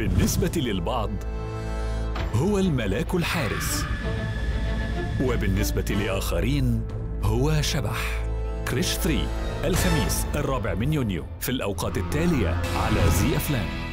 بالنسبة للبعض هو الملاك الحارس، وبالنسبة لآخرين هو شبح. كريش 3 الخميس 4 يونيو في الأوقات التالية على زي أفلام.